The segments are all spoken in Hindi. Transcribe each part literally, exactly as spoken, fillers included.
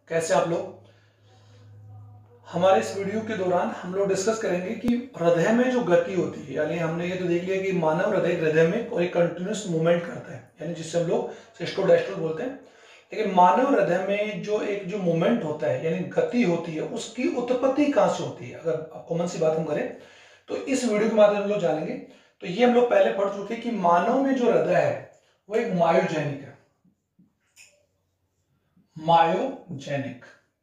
कैसे आप लोग। हमारे इस वीडियो के दौरान हम लोग डिस्कस करेंगे कि हृदय में जो गति होती है, यानी हमने ये तो देख लिया कि मानव हृदय हृदय में कोई कंटिन्यूस मूवमेंट करता है, यानी जिससे हम लोग सिस्टोल डायस्टोल बोलते हैं। लेकिन मानव हृदय में जो एक जो मूवमेंट होता है यानी गति होती है, उसकी उत्पत्ति कहां से होती है। अगर कॉमन सी बात हम करें तो इस वीडियो के माध्यम हम लोग जानेंगे। तो ये हम लोग पहले पढ़ चुके कि मानव में जो हृदय है वो एक मायोजेनिक है, मायोजेनिक।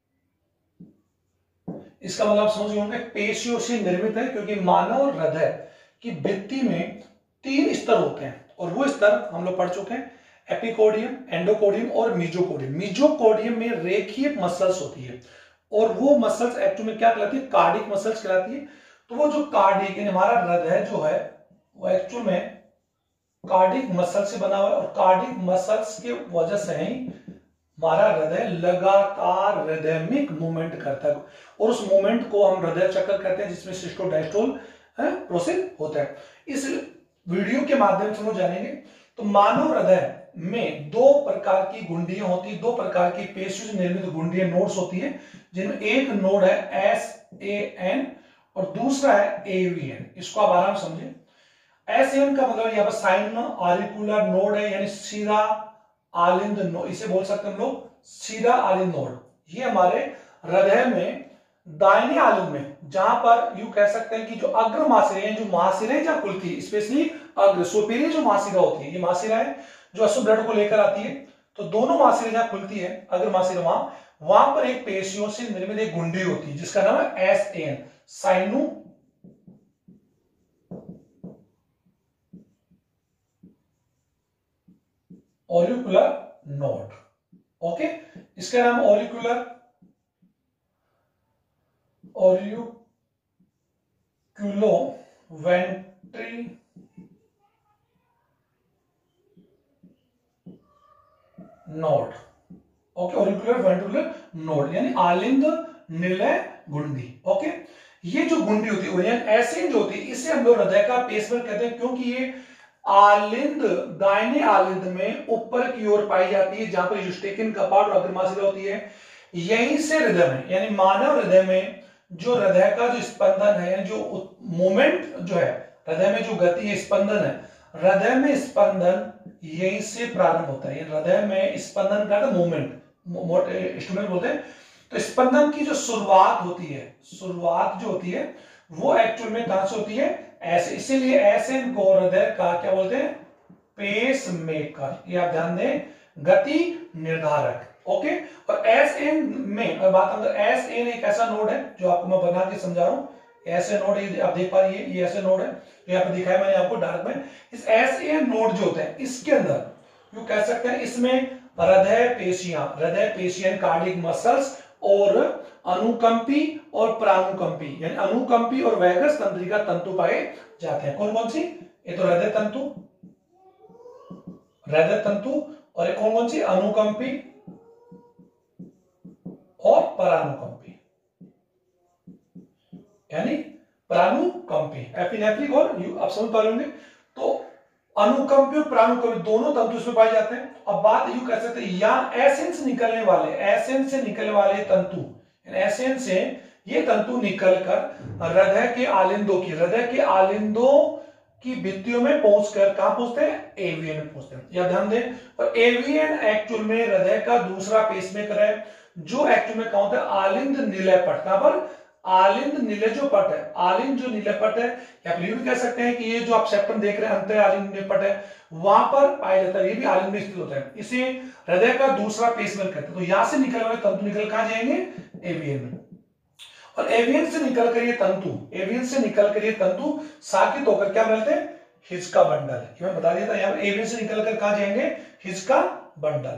इसका मतलब समझ गए होंगे, पेशियों से निर्मित है, क्योंकि मानव हृदय की भित्ति में तीन स्तर होते हैं और वो स्तर हम लोग पढ़ चुके हैं, एपिकोडियम, एंडोकोडियम और मीजोकोडियम। मीजोकोडियम में रेखीय मसल्स होती है और वो मसल्स एक्चुअली में क्या कहलाती है, कार्डिक मसल्स कहलाती है। तो वो जो कार्डिक यानी हमारा हृदय जो है वो एक्चुअल में कार्डिक मसल से बना हुआ है और कार्डिक मसल्स के वजह से ही हमारा हृदय लगातार हृदयमिक मूवमेंट करता है और उस मूवमेंट को हम हृदय चक्र कहते हैं, जिसमें सिस्टोल डायस्टोल प्रोसेस होता है। इस वीडियो के माध्यम से हम जानेंगे। तो मानव हृदय में दो प्रकार की गुंडियां होती है, दो प्रकार की पेशियों से निर्मित गुंडियां नोड्स होती है, जिनमें एक नोड है एस ए एन और दूसरा है ए वी एन। इसको आप आराम समझें। एस एन का मतलब यहाँ पर साइन ऑरिकुलर नोड है, यानी सीधा आलिंद नोड, इसे बोल सकते हैं हम लोग सीधा आलिंद नोड। ये हमारे हृदय में दाहिने आलिंद में, जहां पर यू कह सकते हैं कि जो अग्र महाशिरा जो महाशिरा जहां खुलती है, स्पेशली अग्र सुपीरियर जो महाशिरा होती है, ये महाशिरा है जो अशुद्ध ब्लड को लेकर आती है। तो दोनों महाशिरा जहां खुलती है, अग्र महाशिरा वहां वहां पर एक पेशियों से निर्मित एक गुंडी होती है जिसका नाम है S N, sino auricular node. Okay, इसका नाम auricular auriculo ventri node. Okay, auricular ventricular node यानी आलिंद निलय गुंडी। ओके, ये जो गुंडी होती है ऐसे जो होती है, इसे हम लोग हृदय का पेसमेकर कहते हैं, क्योंकि ये आलिंद दाहिने आलिंद में ऊपर की ओर पाई जाती है, जहां पर यूस्टेकिन कपाट और अग्रमाशिरा होती है। यहीं से हृदय में यानी मानव हृदय में जो हृदय का जो स्पंदन है, यानी जो मोमेंट जो है हृदय में जो गति है, स्पंदन है, हृदय में स्पंदन यहीं से प्रारंभ होता है। हृदय में स्पंदन का मूवमेंट स्टूडेंट बोलते हैं। तो स्पंदन की जो शुरुआत होती है, शुरुआत जो होती है वो एक्चुअल में कहां से होती है, ऐसे। इसीलिए ऐसे को हृदय का क्या बोलते हैं, पेस मेकर। ये आप ध्यान दें, गति निर्धारक। ओके, और एस एन में और बात अंदर, एस एन एक ऐसा नोड है जो आपको मैं बना के समझा रहा हूं। ऐसे नोड ये आप देख पा रही है, ये ऐसे नोड है जो यहाँ पे दिखाया मैंने आपको डार्क में। इस एस एन नोड जो होते हैं, इसके अंदर यू कह सकते हैं इसमें हृदय पेशियां, हृदय पेशियां कार्डिक मसल्स और अनुकंपी और प्रानुकंपी यानी अनुकंपी और वैगस तंत्रिका तंतु पाए जाते हैं। कौन कौन सी, ये तो हृदय तंतु, हृदय तंतु, और एक कौन कौन सी, अनुकंपी और परानुकंपी यानी प्रानुकंपी, एपिनेफ्रिक और यू आप समझ पा रहे होंगे। तो अनुकंपी और प्रानुकंपी दोनों तंतु इसमें पाए जाते हैं। अब बात यू कह सकते हैं, या एसेन से निकलने वाले, एसेन से निकलने वाले तंतु, एसेन से ये तंतु निकलकर हृदय के आलिंदों की, हृदय के आलिंदों की भित्तियों में पहुंचकर कहां पहुंचते हैं, एवीएन में पहुंचते हैं। यह ध्यान दें। और एवीएन एक्चुअल में हृदय का दूसरा पेसमेकर है, जो एक्चुअल में कहां होता है, आलिंद निलय पट। कहां पर, आलिंद निलय जो पट है, आलिंद जो निलय पट है, या फिर ये भी कह सकते हैं कि ये जो आप सेप्टम देख रहे हैं, अंतर आलिंद निलय पट है, वहां पर पाया जाता है। ये भी आलिंद में स्थित होता है। इसे हृदय का दूसरा पेसमेकर कहते हैं। तो यहां से निकले हुए तंतु निकल कहां जाएंगे, एवीएन में। और एवीएन से निकलकर ये तंतु, एवीएन से निकलकर ये तंतु साकित होकर क्या मिलते हैं, हिज का बंडल। ये मैं बता दिया था, यहाँ एवीएन से निकलकर कहां जाएंगे, हिज का बंडल,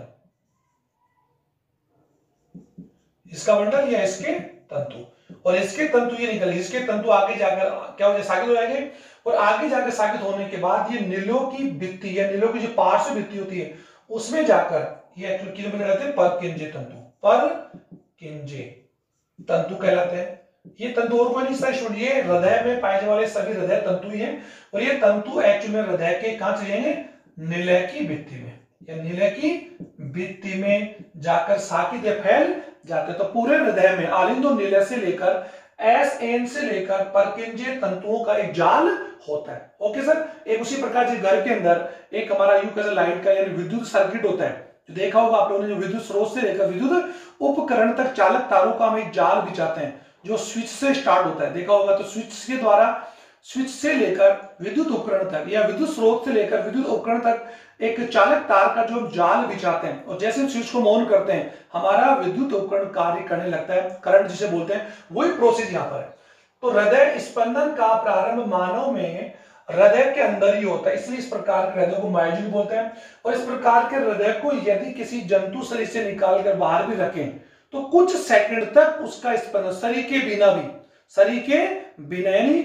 इसका बंडल या इसके तंतु। और इसके तंतु ये निकल, इसके तंतु आगे जाकर क्या हो जाए, साकित हो जाएंगे। और आगे जाकर साकित होने के बाद ये नीलों की भित्ति या नीलों की जो पार्श्व भित्ति होती है उसमें जाकर ये एक्चुअली किलोमीटर रहते हैं परकिंजे तंतु, परकिंजे तंतु कहलाते हैं। ये तंतु और कोई नहीं सर स्टूडेंट, ये हृदय में पाए जाने वाले सभी हृदय तंतु ही हैं। और ये तंतु एक्चुअली में हृदय के कहां चले जाएंगे, निलय की भित्ति में। या नीले की भित्ति में जाकर साकित फैल जाते हैं। तो पूरे हृदय में आलिंदो नीले से लेकर एस एन से लेकर परकिंजे तंतुओं का एक जाल होता है। ओके सर, एक उसी प्रकार से घर के अंदर एक हमारा यू कैसे लाइट का यानी विद्युत सर्किट होता है, जो देखा होगा आप लोगों ने, जो विद्युत स्रोत से लेकर विद्युत उपकरण तक चालक तारों का हम एक जाल बिछाते हैं जो स्विच से स्टार्ट होता है, देखा होगा। तो स्विच के द्वारा, स्विच से लेकर विद्युत उपकरण तक या विद्युत स्रोत से लेकर विद्युत उपकरण तक एक चालक तार का जो हम जाल बिछाते हैं और जैसे हम स्विच को ऑन करते हैं हमारा विद्युत उपकरण कार्य करने लगता है, करंट जिसे बोलते हैं, वही प्रोसेस यहाँ पर है। तो हृदय स्पंदन का प्रारंभ मानव में हृदय के अंदर ही होता है, इसलिए इस प्रकार के हृदय को मायोजिन बोलते हैं। और इस प्रकार के हृदय को यदि किसी जंतु शरीर से निकाल कर बाहर भी रखें तो कुछ सेकंड तक उसका स्पंदन शरीर के बिना भी, शरीर के बिना यानी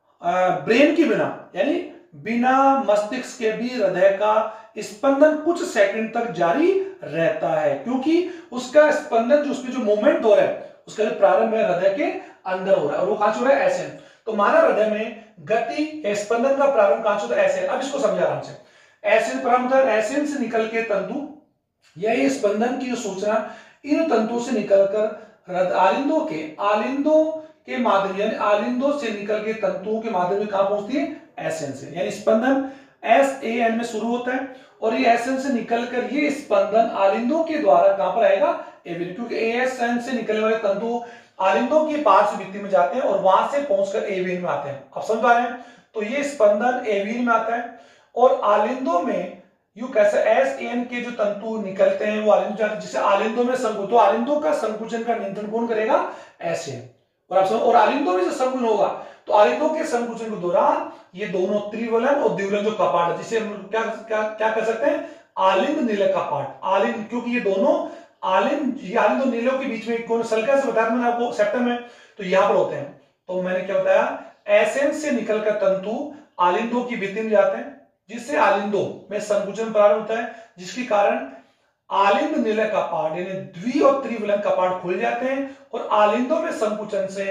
ब्रेन के बिना यानी बिना मस्तिष्क के भी हृदय का स्पंदन कुछ सेकंड तक जारी रहता है, क्योंकि उसका स्पंदन जो उसमें जो मूवमेंट हो रहा है उसका जो प्रारंभ है हृदय के अंदर हो रहा है और वो कहां से हो रहा है, ऐसे। तो मानव हृदय में गति या स्पंदन का प्रारंभ कहां से होता है, ऐसे। अब इसको समझा आराम से। ऐसे प्रारंभ होता है, ऐसे से निकल के तंतु या ये स्पंदन की सूचना इन तंतुओं से निकलकर आलिंदों के आलिंदों के माध्यम यानी आलिंदों से निकल के तंतुओं के माध्यम में कहां पहुंचती है, एसएन से। यानी स्पंदन एस ए एन में शुरू होता है और ये एसएन से निकलकर ये स्पंदन आलिंदों के द्वारा कहां पर आएगा, एवीन, क्योंकि एएसएन से निकलने वाले तंतु आलिंदों की पार्श्व भित्ति में जाते हैं और वहां से पहुंचकर एवीन में आते हैं। आप समझ पा रहे हैं? तो ये स्पंदन एवीन में आता है और आलिंदों में यू कैसे एस एन के जो तंतु निकलते हैं वो आलिंदों जाते हैं, जिससे आलिंदों में संकुचन, तो आलिंदों का संकुचन का नियंत्रण कौन करेगा, एसएन। और आप समझ, और आलिंदों में जो संकुचन होगा तो आलिंदों के संकुचन के दौरान ये दोनों त्रिवलन और द्विवलन जो कपाट है, जिसे हम क्या क्या क्या कर सकते हैं, आलिंद नीलक कपाट। आलिंद, क्योंकि ये दोनों आलिंद ये आलिंद और नीलों के बीच में कौन सल्का से बताया मैंने आपको सेप्टम में, तो यहां पर होते हैं। तो मैंने क्या बताया, एसएन से निकलकर तंतु आलिंदों की भित्ति में जाते हैं, जिससे आलिंदों में संकुचन प्रारंभ होता है, जिसके कारण आलिंद नीलक कपाट यानी द्वि और त्रिवलन कपाट खुल जाते हैं और आलिंदों में संकुचन से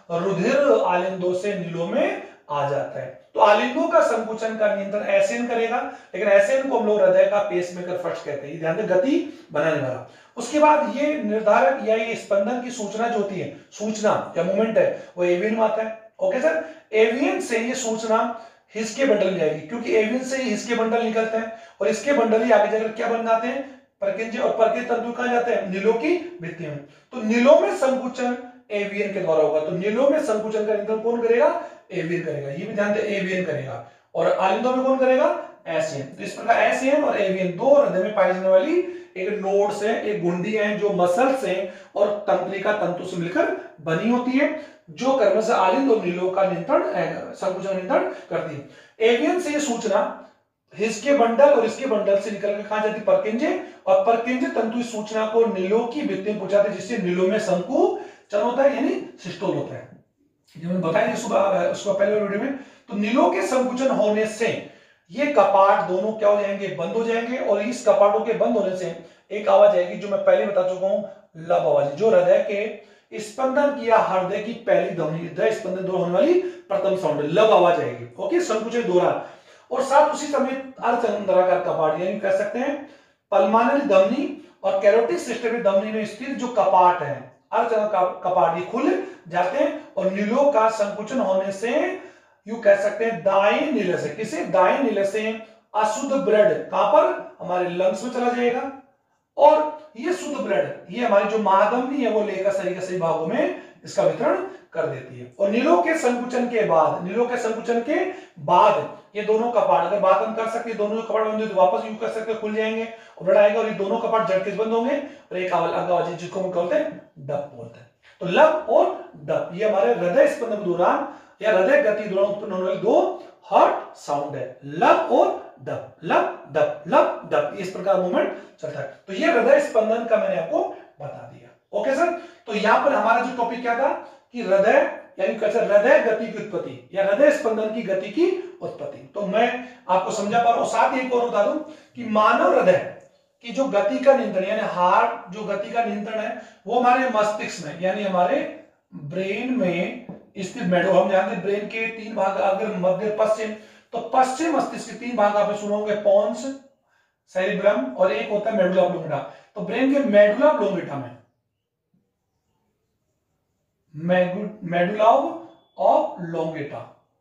रुधिर आलिंदों से नीलों में आ जाता है। तो आलिंदों का संकुचन का नियंत्रण एसएन करेगा, लेकिन एसएन को हम लोग हृदय का पेसमेकर फर्स्ट कहते हैं, ध्यान दें, गति बनाने वाला। उसके बाद ये निर्धारक या ये स्पंदन की सूचना जो होती है, सूचना या मूवमेंट है, वो एवियन में आता है। ओके सर, एवियन से ये सूचना हिस्के बंडल में जाएगी, क्योंकि एवियन से ही हिस्के बंडल निकलते हैं और इसके बंडल ही आगे जाकर क्या बन जाते हैं, परकिंजे, और परकिंज तंतु कहां जाते हैं, नीलों की भित्ति में। तो नीलों में संकुचन एवियन के द्वारा होगा, तो नीलों में संकुचन का नियंत्रण कौन करेगा, एवियन करेगा, ये भी ध्यान दें, एवियन करेगा। और आलिंदों में कौन करेगा, एसएन। तो इस प्रकार एसएन और एवियन दो हृदय में पाई जाने वाली एक नोड्स है, एक गुंडी है, जो मसल से और तंत्रिका तंतु से मिलकर बनी होती है, जो कर्म से आलिंद और नीलों का नियंत्रण संकुचन नियंत्रण करती है। एवियन से ये सूचना हिस्के बंडल और इसके बंडल से निकल के कहां जाती है, परकिंजे, और परकिंजे तंतु इस सूचना को नीलों की भित्ति में पहुंचाते हैं, जिससे नीलों में संकुचन होता है यानी सिस्टोल होता है, जो मैंने बताया सुबह उसका पहले वीडियो में। तो नीलों के संकुचन होने से ये कपाट दोनों क्या हो जाएंगे, बंद हो जाएंगे, और इस कपाटों के बंद होने से एक आवाज आएगी जो मैं पहले बता चुका हूं, लब आवाज, जो हृदय के स्पंदन की या हृदय की पहली ध्वनि, हृदय स्पंदन दौरान होने वाली प्रथम साउंड, लब आवाज आएगी। ओके, संकुचन के दौरान। और साथ उसी समय अर्धचंद्राकार कपाट यानी कह सकते हैं पल्मानरी धमनी और कैरोटिक सिस्टम धमनी में स्थित जो कपाट है, अर्धचंद्राकार कपाट, ये खुल जाते हैं और नीलों का संकुचन होने से यू कह सकते हैं दाएं नीले से, किसी दाएं नीले से अशुद्ध ब्लड कहां पर, हमारे लंग्स में चला जाएगा, और ये शुद्ध ब्लड ये हमारी जो महाधमनी है वो लेकर शरीर के सभी भागों में इसका वितरण कर देती है। और नीलों के संकुचन के बाद, नीलों के संकुचन के बाद ये दोनों कपाट, अगर बात हम कर सकते हैं, दोनों कपाट बंद तो वापस यू कर सकते हैं, खुल जाएंगे और ब्लड आएगा, और ये दोनों कपाट झटके से बंद होंगे और एक आवाज जिसको हम बोलते हैं डप बोलते हैं। तो लब और डप ये हमारे हृदय स्पंदन के दौरान या हृदय गति दौरान उत्पन्न होने वाले दो हार्ट साउंड है, लब और डप, लब डप, लब डप, इस प्रकार मूवमेंट चलता है। तो ये हृदय स्पंदन का मैंने आपको बता दिया। ओके सर, तो यहां पर हमारा जो टॉपिक क्या था कि हृदय यानी कैसे हृदय गति की उत्पत्ति या हृदय स्पंदन की गति की उत्पत्ति। तो मैं आपको समझा पा रहा हूं। साथ ही एक और बता दूं कि मानव हृदय की जो गति का नियंत्रण यानी हार्ट जो गति का नियंत्रण है वो हमारे मस्तिष्क में यानी हमारे ब्रेन में स्थित मेडो, हम जानते हैं ब्रेन के तीन भाग, अगर मध्य पश्चिम, तो पश्चिम मस्तिष्क के तीन भाग आपने सुने होंगे, पोन्स, सेरिब्रम और एक होता है मेडुला ऑब्लोंगेटा। तो ब्रेन के मेडुला ऑब्लोंगेटा में मेडुला ऑब्लोंगेटा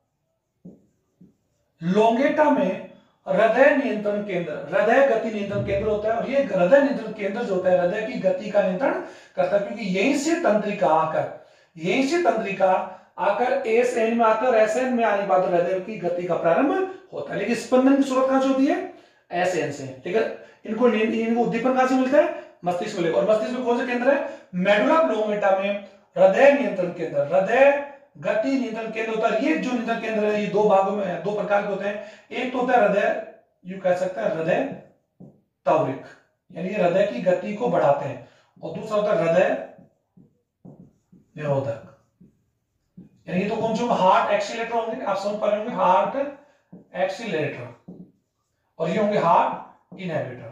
लोंगेटा में हृदय नियंत्रण केंद्र, हृदय गति नियंत्रण केंद्र होता है। और ये हृदय नियंत्रण केंद्र जो होता है हृदय की गति का नियंत्रण करता है, क्योंकि यहीं से तंत्रिका आकर यहीं से तंत्रिका आकर एस एन में आकर एस एन में आने के बाद हृदय की गति का प्रारंभ होता है। लेकिन स्पंदन की शुरुआत कहां से होती है? एस एन से। ठीक है, इनको इनको उद्दीपन कहां से मिलता है? मस्तिष्क में। और मस्तिष्क में कौन सा केंद्र है? मेडुला ऑब्लोंगेटा में हृदय नियंत्रण केंद्र, हृदय गति नियंत्रण केंद्र होता है। ये जो नियंत्रण केंद्र है ये दो भागों में, दो प्रकार के होते हैं। एक तो होता है हृदय, यू कह सकते हैं हृदय त्वरिक, यानी हृदय की गति को बढ़ाते हैं। और दूसरा होता है हृदय निरोधक, यानी ये तो कौन से होंगे? हार्ट एक्सीलरेटर होंगे, आप समझ पा रहे होंगे, हार्ट एक्सीलरेटर, और ये होंगे हार्ट इनहिबिटर।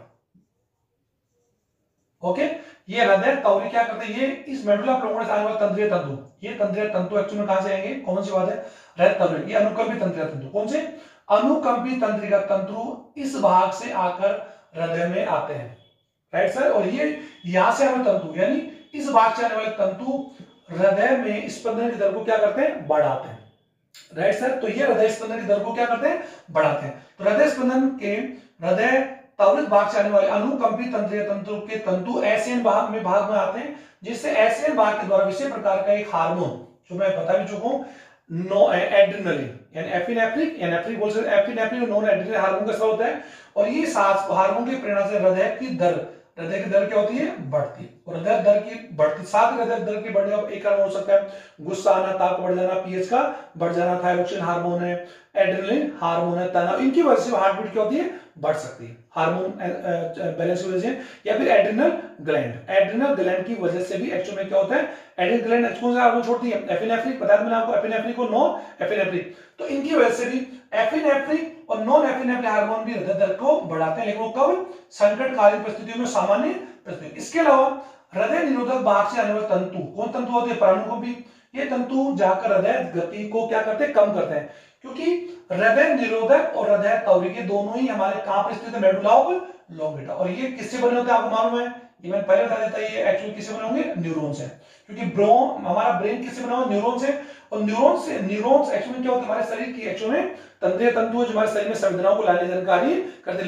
ओके, ये हृदय त्वरित क्या करते हैं? ये इस मेडुला ऑब्लोंगेटा से आने वाले तंत्रीय तंतु, ये तंत्रीय तंतु एक्चुअली में कहां से आएंगे? कौन सी बात है? हृदय त्वरित। ये अनुकंपी तंत्रीय तंतु, कौन से? अनुकंपी तंत्रिका तंतु इस भाग से आकर हृदय में आते हैं। Right sir. और ये यहां से आने वाले तंतु, यानी इस भाग से आने वाले तंतु हृदय में स्पंदन की दर को क्या करते हैं? बढ़ाते हैं। Right sir. तो ये हृदय स्पंदन की दर को क्या करते हैं? बढ़ाते हैं। तो हृदय स्पंदन के हृदय त्वरित भाग से आने वाले अनुकंपी तंत्रीय तंतु के तंतु एसियन भाग में भाग में आते हैं, जिससे एसियन भाग के द्वारा विशेष प्रकार का एक हार्मोन, जो मैं बता भी चुका हूं, नो एड्रेनलिन यानी एपिनेफ्रिक या नेफ्रिक बोल सकते हैं, एपिनेफ्रिक और नॉन एड्रेनलिन हार्मोन का स्राव होता है। और ये सांस हार्मोन के प्रेरणा से हृदय की दर हृदय की दर क्या होती है? बढ़ती। और हृदय दर की बढ़ती, साथ हृदय दर की बढ़ने का एक कारण हो सकता है गुस्सा आना, ताप बढ़ जाना, पीएच का बढ़ जाना, थायरोक्सिन हार्मोन है, एड्रेनलिन हार्मोन है, तनाव, इनकी वजह से हार्ट बीट क्या होती है? बढ़ सकती है, हार्मोन बैलेंस की वजह से। या फिर एड्रिनल ग्लैंड, एड्रिनल ग्लैंड की वजह से भी एक्चुअली में क्या होता है? एड्रिनल ग्लैंड कौन सा हार्मोन छोड़ती है? एपिनेफ्रिक, बता मैंने आपको, एपिनेफ्रिक और नॉन एपिनेफ्रिक। तो इनकी वजह से भी एपिनेफ्रिक और नॉन एपिनेफ्रिक हार्मोन भी हृदय दर को बढ़ाते हैं, लेकिन वो कब? संकटकालीन परिस्थितियों में, सामान्य परिस्थितियों। इसके अलावा हृदय निरोधक भाग से आने वाले तंतु, कौन तंतु होते हैं? प्राणुकंपी। ये तंतु जाकर हृदय गति को क्या करते हैं? कम करते हैं, क्योंकि हृदय निरोधक और हृदय त्वरित दोनों ही हमारे कहां पर स्थित है? Medulla oblongata. और ये किससे बने होते हैं आपको मालूम है? ये मैंने पहले बता देता, ये एक्चुअली किससे बने होंगे? न्यूरॉन से, क्योंकि ब्रोन हमारा ब्रेन किससे बना हुआ? न्यूरॉन से। और न्यूरॉन से न्यूरॉन्स एक्चुअली क्या होता है? हमारे शरीर की एक्चुअली में तंत्रीय तंतु है, जो हमारे शरीर में संवेदनाओं को लाने जानकारी करते,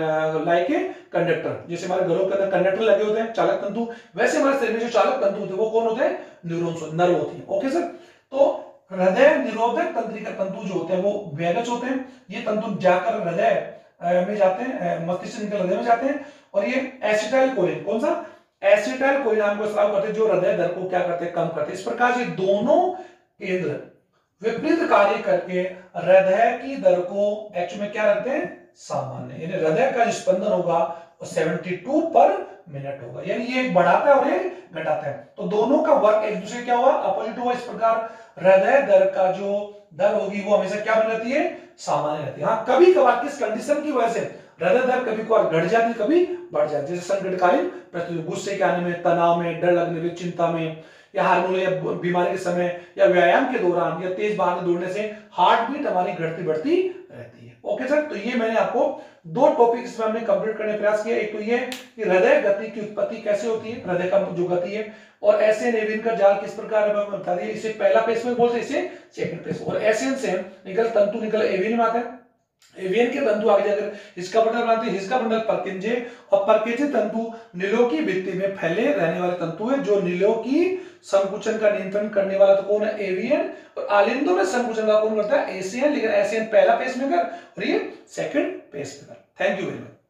लाए के कंडक्टर। जैसे हमारे घरों के अंदर कंडक्टर लगे होते हैं, चालक तंतु, वैसे हमारे शरीर में जो चालक तंतु होते हैं वो कौन होते हैं? न्यूरॉन्स, नर्व होती है। Okay sir. तो हृदय निरोधक तंत्रिका तंतु जो होते हैं वो वेगज होते हैं। ये तंतु जाकर हृदय में जाते हैं, मस्तिष्क से निकल हृदय में जाते हैं। और ये एसिटाइल कोलिन, कौन सा? एसिटाइल कोलिन नाम को स्राव करते हैं, जो हृदय दर को क्या करते हैं? कम करते हैं। इस प्रकार से दोनों केंद्र विपरीत कार्य करके हृदय की दर को एक्चुअली में क्या रखते हैं? सामान्य, यानी हृदय का जो स्पंदन होगा वो बहत्तर पर मिनट होगा, यानी ये एक बढ़ाता है और ये घटाता है। तो दोनों का वर्क एक दूसरे क्या हुआ? अपोजिट हुआ। इस प्रकार हृदय दर का जो दर होगी वो हमेशा क्या बनी रहती है? सामान्य रहती है। हाँ, कभी कभार किस कंडीशन की वजह से हृदय दर कभी कभार घट जाती है, कभी बढ़ जाती है, जैसे संकटकालीन परिस्थिति, गुस्से के आने में, तनाव में, डर लगने में, चिंता में, या हार्मोन या बीमारी के समय, या व्यायाम के दौरान, या तेज भागने दौड़ने से हार्ट बीट हमारी घटती बढ़ती रहती है। Okay sir. तो ये मैंने आपको दो टॉपिक इसमें हमने कंप्लीट करने का प्रयास किया। एक तो ये कि हृदय गति की उत्पत्ति कैसे होती है, हृदय का जो गति है, और एसियन एवियन का जाल किस प्रकार है बता दिया। इसे पहला पेश में बोलते हैं, इसे सेकंड पेश। और एसियन से निकल तंतु निकल एवियन में आता है, एवियन के तंतु आगे जाकर हिस्का बंडल बनाते हैं, हिस्का बंडल परकिंजे, और परकिंजे तंतु नीलों की भित्ति में फैले रहने वाले तंतु है, जो नीलों की संकुचन का नियंत्रण करने वाला तो कौन है? एवियन। और आलिंदों में संकुचन का कौन करता है? एसियन। लेकिन एसियन पहला पेस मेकर और ये second pacemaker. Thank you very much.